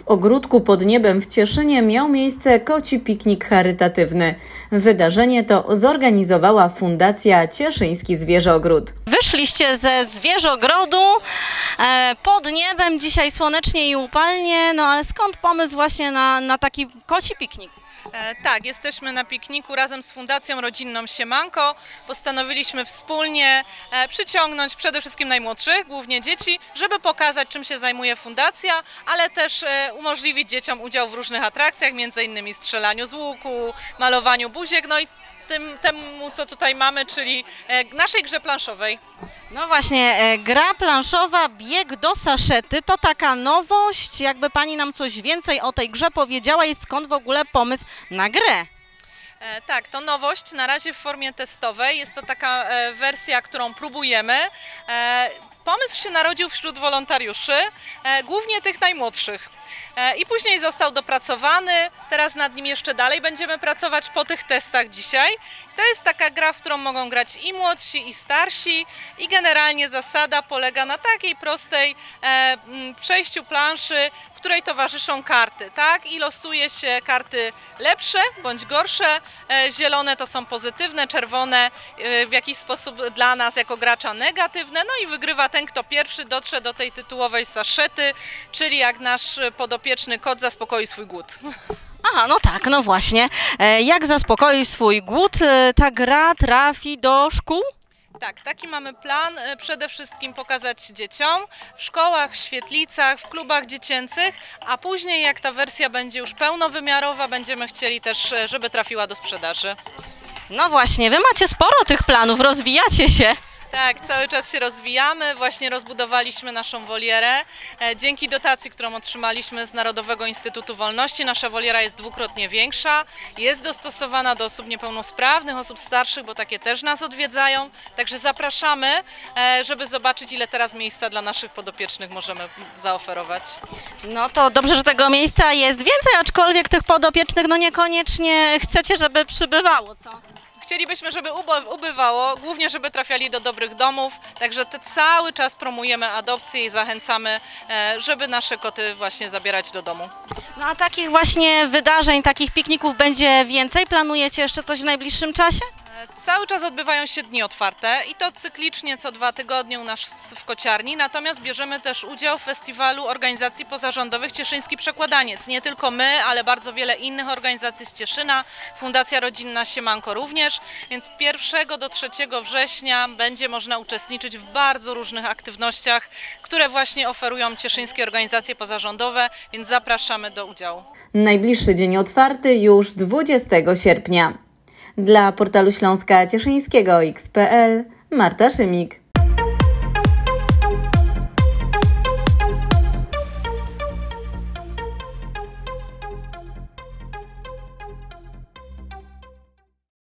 ogródku pod niebem w Cieszynie miał miejsce koci piknik charytatywny. Wydarzenie to zorganizowała Fundacja Cieszyński Zwierzogród. Wyszliście ze zwierzogrodu pod niebem, dzisiaj słonecznie i upalnie, no ale skąd pomysł właśnie na taki koci piknik? Tak, jesteśmy na pikniku razem z Fundacją Rodzinną Siemanko. Postanowiliśmy wspólnie przyciągnąć przede wszystkim najmłodszych, głównie dzieci, żeby pokazać, czym się zajmuje fundacja, ale też umożliwić dzieciom udział w różnych atrakcjach, m.in. strzelaniu z łuku, malowaniu buziek, no i temu, co tutaj mamy, czyli naszej grze planszowej. No właśnie, gra planszowa, bieg do saszety, to taka nowość. Jakby Pani nam coś więcej o tej grze powiedziała i skąd w ogóle pomysł na grę? Tak, to nowość, na razie w formie testowej. Jest to taka wersja, którą próbujemy. Pomysł się narodził wśród wolontariuszy, głównie tych najmłodszych. I później został dopracowany, teraz nad nim jeszcze dalej będziemy pracować po tych testach dzisiaj. To jest taka gra, w którą mogą grać i młodsi, i starsi i generalnie zasada polega na takiej prostej przejściu planszy, w której towarzyszą karty, tak? I losuje się karty lepsze bądź gorsze, zielone to są pozytywne, czerwone w jakiś sposób dla nas jako gracza negatywne, no i wygrywa ten, kto pierwszy dotrze do tej tytułowej saszety, czyli jak nasz podopieczny kot zaspokoi swój głód. Aha, no tak, no właśnie. Jak zaspokoić swój głód? Ta gra trafi do szkół? Tak, taki mamy plan, przede wszystkim pokazać dzieciom w szkołach, w świetlicach, w klubach dziecięcych, a później jak ta wersja będzie już pełnowymiarowa, będziemy chcieli też, żeby trafiła do sprzedaży. No właśnie, Wy macie sporo tych planów, rozwijacie się. Tak, cały czas się rozwijamy, właśnie rozbudowaliśmy naszą wolierę. Dzięki dotacji, którą otrzymaliśmy z Narodowego Instytutu Wolności, nasza woliera jest dwukrotnie większa, jest dostosowana do osób niepełnosprawnych, osób starszych, bo takie też nas odwiedzają. Także zapraszamy, żeby zobaczyć, ile teraz miejsca dla naszych podopiecznych możemy zaoferować. No to dobrze, że tego miejsca jest więcej, aczkolwiek tych podopiecznych no niekoniecznie chcecie, żeby przybywało, co? Chcielibyśmy, żeby ubywało, głównie żeby trafiali do dobrych domów, także cały czas promujemy adopcję i zachęcamy, żeby nasze koty właśnie zabierać do domu. No a takich właśnie wydarzeń, takich pikników będzie więcej? Planujecie jeszcze coś w najbliższym czasie? Cały czas odbywają się dni otwarte i to cyklicznie co 2 tygodnie u nas w Kociarni, natomiast bierzemy też udział w festiwalu organizacji pozarządowych Cieszyński Przekładaniec. Nie tylko my, ale bardzo wiele innych organizacji z Cieszyna, Fundacja Rodzinna Siemanko również, więc 1 do 3 września będzie można uczestniczyć w bardzo różnych aktywnościach, które właśnie oferują cieszyńskie organizacje pozarządowe, więc zapraszamy do udziału. Najbliższy dzień otwarty już 20 sierpnia. Dla portalu Śląska Cieszyńskiego X.pl Marta Szymik.